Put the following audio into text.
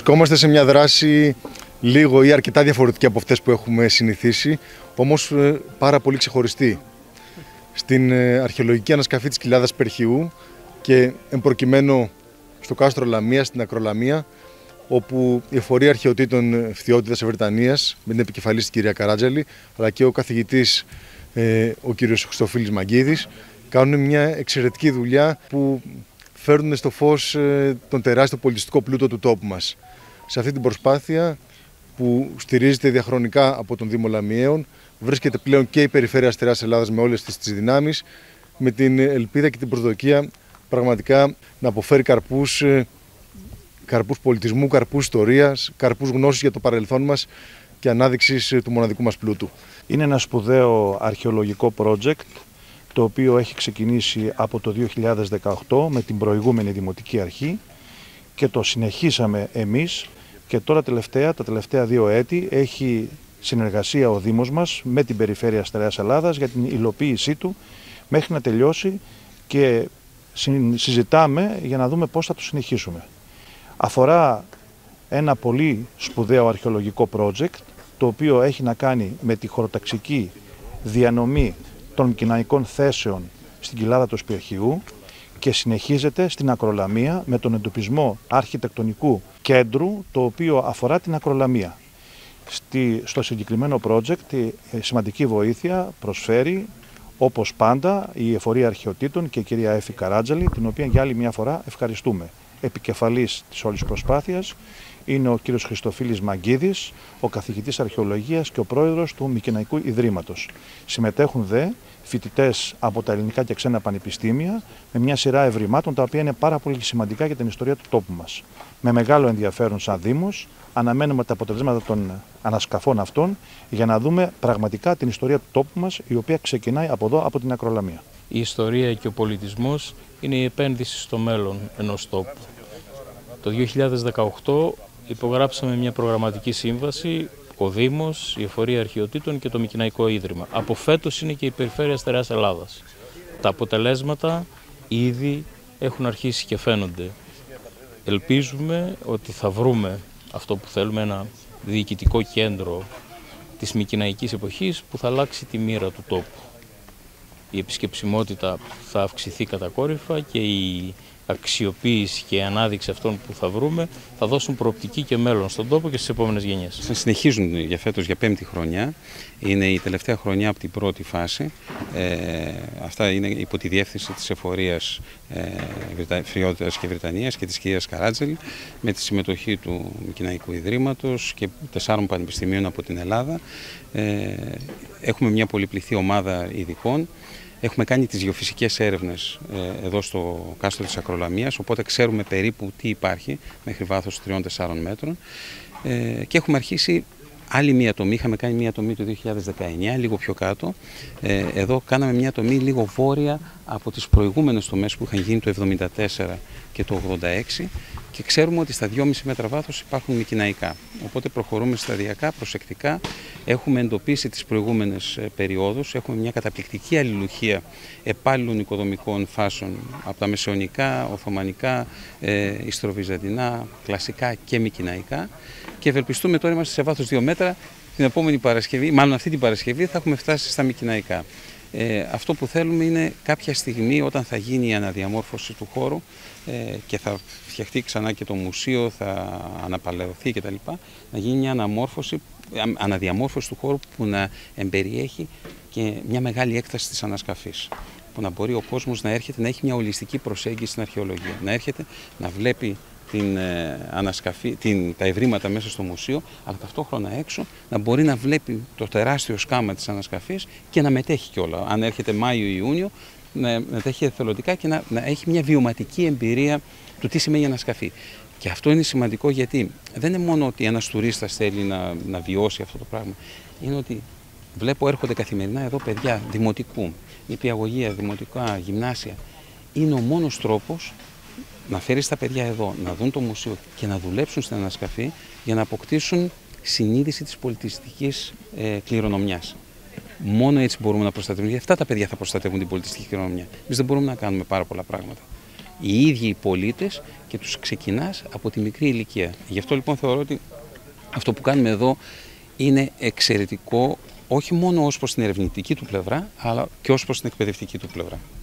Βρισκόμαστε σε μια δράση λίγο ή αρκετά διαφορετική από αυτές που έχουμε συνηθίσει, όμως πάρα πολύ ξεχωριστή. Στην αρχαιολογική ανασκαφή της κοιλάδας Περχιού και εμπροκειμένου στο κάστρο Λαμία, στην Ακρολαμία, όπου η εφορία αρχαιοτήτων Φθιώτιδας Ευρετανίας, με την επικεφαλής της κυρία Καράτζαλη, αλλά και ο καθηγητής ο κύριος Χριστοφίλης Μαγκίδης, κάνουν μια εξαιρετική δουλειά που φέρνουν στο φως τον τεράστιο πολιτιστικό πλούτο του τόπου μας. Σε αυτή την προσπάθεια που στηρίζεται διαχρονικά από τον Δήμο Λαμιαίων, βρίσκεται πλέον και η Περιφέρεια Στερεάς Ελλάδας με όλες τις δυνάμεις, με την ελπίδα και την προσδοκία πραγματικά να αποφέρει καρπούς πολιτισμού, καρπούς ιστορίας, καρπούς γνώσης για το παρελθόν μας και ανάδειξης του μοναδικού μας πλούτου. Είναι ένα σπουδαίο αρχαιολογικό project, το οποίο έχει ξεκινήσει από το 2018 με την προηγούμενη Δημοτική Αρχή και το συνεχίσαμε εμείς και τώρα τα τελευταία 2 έτη έχει συνεργασία ο Δήμος μας με την Περιφέρεια Στερεάς Ελλάδας για την υλοποίησή του μέχρι να τελειώσει και συζητάμε για να δούμε πώς θα το συνεχίσουμε. Αφορά ένα πολύ σπουδαίο αρχαιολογικό project, το οποίο έχει να κάνει με τη χωροταξική διανομή των μικηναϊκών θέσεων στην κοιλάδα του Περχιού και συνεχίζεται στην Ακρολαμία με τον εντοπισμό αρχιτεκτονικού κέντρου, το οποίο αφορά την Ακρολαμία. Στο συγκεκριμένο project σημαντική βοήθεια προσφέρει, όπως πάντα, η Εφορία Αρχαιοτήτων και η κυρία Έφη Καράτζαλη, την οποία για άλλη μια φορά ευχαριστούμε. Επικεφαλής της όλης προσπάθειας είναι ο κύριος Χριστοφίλης Μαγκίδης, ο καθηγητής αρχαιολογίας και ο πρόεδρος του Μικηναϊκού Ιδρύματος. Συμμετέχουν φοιτητές από τα ελληνικά και ξένα πανεπιστήμια με μια σειρά ευρημάτων τα οποία είναι πάρα πολύ σημαντικά για την ιστορία του τόπου μας. Με μεγάλο ενδιαφέρον σαν Δήμος αναμένουμε τα αποτελέσματα των ανασκαφών αυτών για να δούμε πραγματικά την ιστορία του τόπου μας, η οποία ξεκινάει από εδώ, από την Ακρολαμία. Η ιστορία και ο πολιτισμός είναι η επένδυση στο μέλλον ενός τόπου. Το 2018 υπογράψαμε μια προγραμματική σύμβαση, ο Δήμος, η Εφορία Αρχαιοτήτων και το Μικηναϊκό Ίδρυμα. Από φέτος είναι και η Περιφέρεια Στερεάς Ελλάδας. Τα αποτελέσματα ήδη έχουν αρχίσει και φαίνονται. Ελπίζουμε ότι θα βρούμε αυτό που θέλουμε, ένα διοικητικό κέντρο της μικηναϊκής εποχής που θα αλλάξει τη μοίρα του τόπου. Η επισκεψιμότητα θα αυξηθεί κατακόρυφα και η αξιοποίηση και η ανάδειξη αυτών που θα βρούμε θα δώσουν προοπτική και μέλλον στον τόπο και στις επόμενες γενιές. Θα συνεχίζουν για φέτος για 5η χρονιά. Είναι η τελευταία χρονιά από την πρώτη φάση. Αυτά είναι υπό τη διεύθυνση της Εφορίας Φθιώτιδας και Βρετανίας και της κυρίας Καράτζαλη, με τη συμμετοχή του Μικηναϊκού Ιδρύματος και 4 πανεπιστημίων από την Ελλάδα. Έχουμε μια πολυπληθή ομάδα ειδικών. Έχουμε κάνει τις γεωφυσικές έρευνες εδώ στο κάστρο της Ακρολαμίας, οπότε ξέρουμε περίπου τι υπάρχει μέχρι βάθος 3-4 μέτρων και έχουμε αρχίσει άλλη μία τομή. Είχαμε κάνει μία τομή το 2019, λίγο πιο κάτω. Εδώ κάναμε μία τομή λίγο βόρεια από τις προηγούμενες τομές που είχαν γίνει το 1974 και το 1986 και ξέρουμε ότι στα 2,5 μέτρα βάθος υπάρχουν μικηναϊκά. Οπότε προχωρούμε σταδιακά, προσεκτικά. Έχουμε εντοπίσει τις προηγούμενες περιόδους. Έχουμε μια καταπληκτική αλληλουχία επάλληλων οικοδομικών φάσεων από τα μεσαιωνικά, οθωμανικά, ιστροβυζαντινά, κλασικά και μικηναϊκά. Και ευελπιστούμε, τώρα είμαστε σε βάθος 2 μέτρα, την επόμενη Παρασκευή, μάλλον αυτή την Παρασκευή, θα έχουμε φτάσει στα μικηναϊκά. Αυτό που θέλουμε είναι κάποια στιγμή, όταν θα γίνει η αναδιαμόρφωση του χώρου και θα φτιαχτεί ξανά και το μουσείο, θα αναπαλαιωθεί κτλ., να γίνει μια αναδιαμόρφωση του χώρου που να εμπεριέχει και μια μεγάλη έκταση της ανασκαφής. Που να μπορεί ο κόσμος να έρχεται, να έχει μια ολιστική προσέγγιση στην αρχαιολογία. Να έρχεται να βλέπει τα ευρήματα μέσα στο μουσείο, αλλά ταυτόχρονα έξω να μπορεί να βλέπει το τεράστιο σκάμα της ανασκαφής και να μετέχει κιόλα. Αν έρχεται Μάιο-Ιούνιο, να μετέχει εθελοντικά και να έχει μια βιωματική εμπειρία του τι σημαίνει ανασκαφή. Και αυτό είναι σημαντικό, γιατί δεν είναι μόνο ότι ένας τουρίστας θέλει να βιώσει αυτό το πράγμα. Είναι ότι βλέπω έρχονται καθημερινά εδώ παιδιά δημοτικού, νηπιαγωγεία, δημοτικά, γυμνάσια. Είναι ο μόνος τρόπος να φέρεις τα παιδιά εδώ, να δουν το μουσείο και να δουλέψουν στην ανασκαφή για να αποκτήσουν συνείδηση της πολιτιστικής κληρονομιάς. Μόνο έτσι μπορούμε να προστατεύουμε. Γιατί αυτά τα παιδιά θα προστατεύουν την πολιτιστική κληρονομιά. Εμείς δεν μπορούμε να κάνουμε πάρα πολλά πράγματα. οι ίδιοι οι πολίτες και τους ξεκινάς από τη μικρή ηλικία. Γι' αυτό λοιπόν θεωρώ ότι αυτό που κάνουμε εδώ είναι εξαιρετικό, όχι μόνο ως προς την ερευνητική του πλευρά, αλλά και ως προς την εκπαιδευτική του πλευρά.